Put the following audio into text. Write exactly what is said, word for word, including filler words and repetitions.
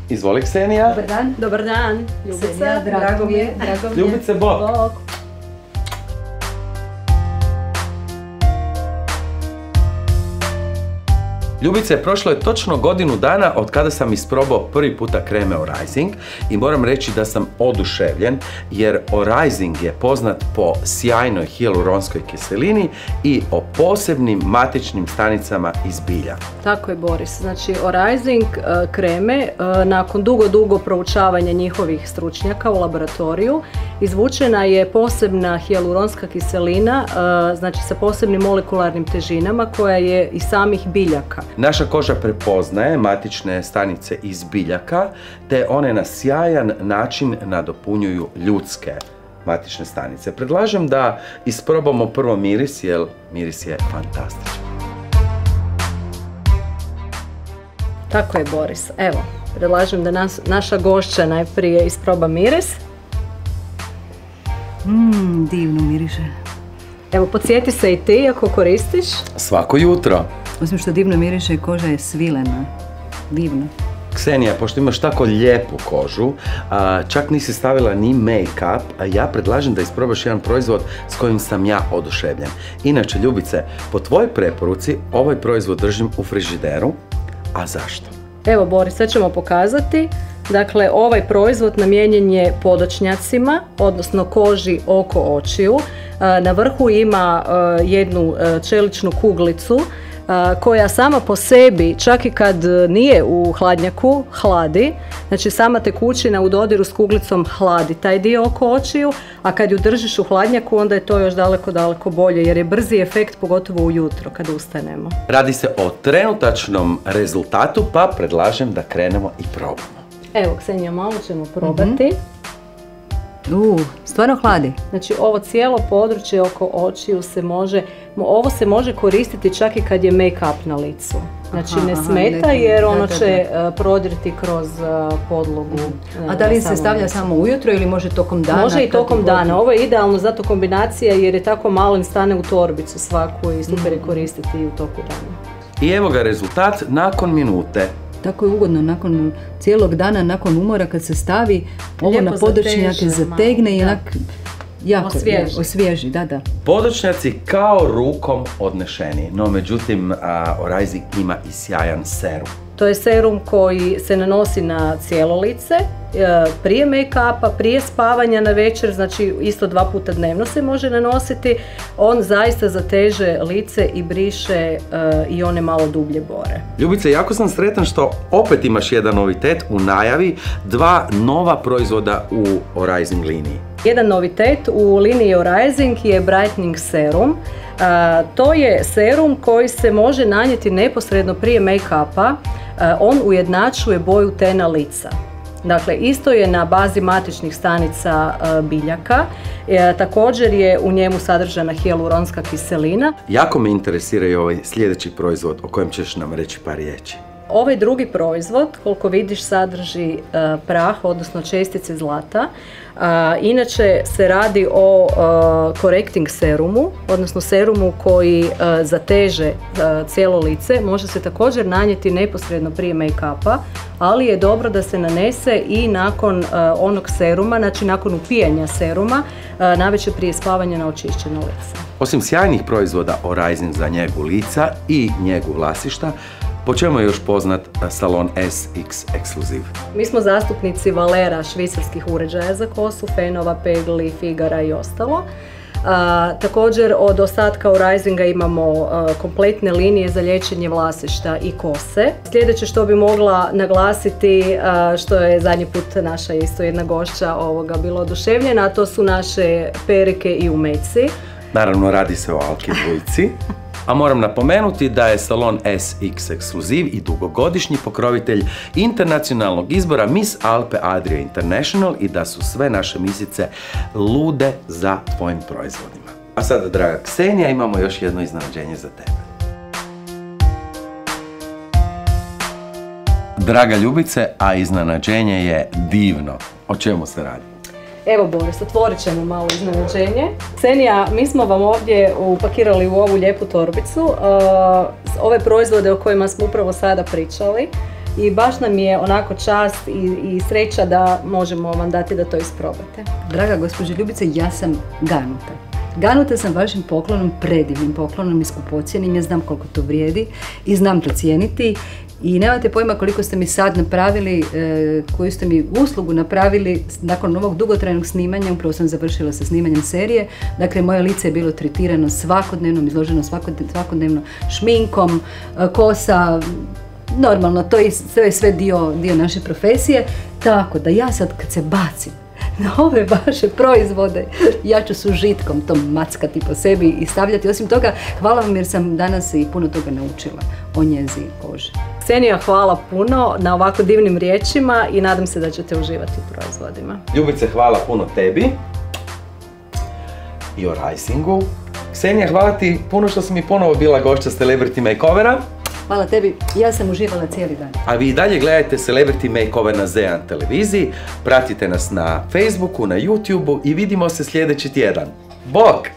Izvoli, Ksenija. Dobar dan. Dobar dan. Ljubica, drago mi je. Ljubice, bok. Bok. Ljubice, prošlo je točno godinu dana od kada sam isprobao prvi puta kreme Arising i moram reći da sam oduševljen jer Arising je poznat po sjajnoj hijaluronskoj kiselini i o posebnim matičnim stanicama iz bilja. Tako je, Boris. Znači, Arising kreme, nakon dugo, dugo proučavanja njihovih stručnjaka u laboratoriju, izvučena je posebna hijaluronska kiselina, znači sa posebnim molekularnim težinama koja je iz samih biljaka. Naša koža prepoznaje matične stanice iz biljaka, te one na sjajan način nadopunjuju ljudske matične stanice. Predlažem da isprobamo prvo miris, jer miris je fantastičan. Tako je, Boris. Evo, predlažem da nas, naša gošća najprije isproba miris. Mmm, divno miriše. Evo, podsjeti se i ti ako koristiš. Svako jutro. Osim što divno miriše i koža je svilena. Divno. Ksenija, pošto imaš tako lijepu kožu, a, čak nisi stavila ni make-up, a ja predlažem da isprobaš jedan proizvod s kojim sam ja oduševljen. Inače, Ljubice, po tvojoj preporuci ovaj proizvod držim u frižideru, a zašto? Evo, Boris, sad ćemo pokazati. Dakle, ovaj proizvod namijenjen je podočnjacima, odnosno koži oko očiju. Na vrhu ima jednu čeličnu kuglicu koja sama po sebi, čak i kad nije u hladnjaku, hladi. Znači, sama tekućina u dodiru s kuglicom hladi taj dio oko očiju, a kad ju držiš u hladnjaku, onda je to još daleko, daleko bolje, jer je brzi efekt, pogotovo ujutro kad ustanemo. Radi se o trenutačnom rezultatu, pa predlažem da krenemo i probamo. Evo, Ksenija, malo ćemo probati. Mm-hmm. U, stvarno hladi. Znači, ovo cijelo područje oko očiju se može, ovo se može koristiti čak i kad je make-up na licu. Znači, aha, ne smeta, aha, jer ono da, da, će da. prodriti kroz podlogu. A da li se stavlja samo ujutro ili može tokom dana? Može i tokom dana. Ovo je idealno zato kombinacija jer je tako malen, stane u torbicu svaku i super je koristiti i u toku dana. I evo ga rezultat nakon minute. Tako je ugodno, nakon cijelog dana, nakon umora, kad se stavi ovo lijepo na podočnjake, zategne i onak jako osvježi. osvježi, da, da. Podočnjaci kao rukom odnešeni, no međutim Arising ima i sjajan serum. To je serum koji se nanosi na cijelo lice, prije make-upa, prije spavanja na večer, znači isto dva puta dnevno se može nanositi. On zaista zateže lice i briše uh, i one malo dublje bore. Ljubice, jako sam sretan što opet imaš jedan novitet u najavi, dva nova proizvoda u Arising liniji. Jedan novitet u liniji Arising je Brightening Serum. Uh, to je serum koji se može nanijeti neposredno prije make-upa. Uh, on ujednačuje boju tena lica. Dakle, isto je na bazi matičnih stanica uh, biljaka. E, također je u njemu sadržana hijaluronska kiselina. Jako me interesira i ovaj sljedeći proizvod o kojem ćeš nam reći par riječi. Ovaj drugi proizvod, koliko vidiš, sadrži uh, prah, odnosno čestice zlata. Uh, inače se radi o uh, correcting serumu, odnosno serumu koji uh, zateže uh, cijelo lice. Može se također nanijeti neposredno prije make-upa, ali je dobro da se nanese i nakon uh, onog seruma, znači nakon upijanja seruma, uh, navečer prije spavanja na očišćeno lice. Osim sjajnih proizvoda Arising za njegu lica i njegu vlasišta, po čemu je još poznat salon S X Exclusive? Mi smo zastupnici Valera, švicarskih uređaja za kosu, Fenova, Pegli, Figara i ostalo. A, također od ostatka Arisinga imamo a, kompletne linije za liječenje vlasišta i kose. Sljedeće što bi mogla naglasiti, a, što je zadnji put naša isto jedna gošća ovoga bila oduševljena, a to su naše perike i umeci. Naravno, radi se o Alki dvojci. A moram napomenuti da je salon S X Exclusive i dugogodišnji pokrovitelj internacionalnog izbora Miss Alpe Adria International i da su sve naše misice lude za tvojim proizvodima. A sada, draga Ksenija, imamo još jedno iznenađenje za tebe. Draga Ljubice, a iznenađenje je divno. O čemu se radi? Evo, Boris, otvorit ćemo malo iznenađenje. Ksenija, mi smo vam ovdje upakirali u ovu lijepu torbicu uh, ove proizvode o kojima smo upravo sada pričali. i baš nam je onako čast i, i sreća da možemo vam dati da to isprobate. Draga gospođo Ljubice, ja sam ganuta. Ganuta sam vašim poklonom, predivnim poklonom i skupocjenim, ja znam koliko to vrijedi i znam to cijeniti. I nemate pojma koliko ste mi sad napravili, e, koju ste mi uslugu napravili nakon ovog dugotrajnog snimanja, upravo sam završila sa snimanjem serije. Dakle, moje lice je bilo tretirano svakodnevno, izloženo svakodnevno šminkom, kosa, normalno, to je, to je sve dio, dio naše profesije. Tako da ja sad kad se bacim na ove vaše proizvode, ja ću s užitkom to mackati po sebi i stavljati. Osim toga, hvala vam jer sam danas i puno toga naučila o njezi kože. Ksenija, hvala puno na ovako divnim riječima i nadam se da ćete uživati u proizvodima. Ljubice, hvala puno tebi i o Risingu. Ksenija, hvala ti puno što si mi ponovo bila gošća Celebrity Makeovera. Hvala tebi, ja sam uživala cijeli dan. A vi i dalje gledajte Celebrity Makeover na Z jedan televiziji, pratite nas na Facebooku, na YouTubeu i vidimo se sljedeći tjedan. Bok!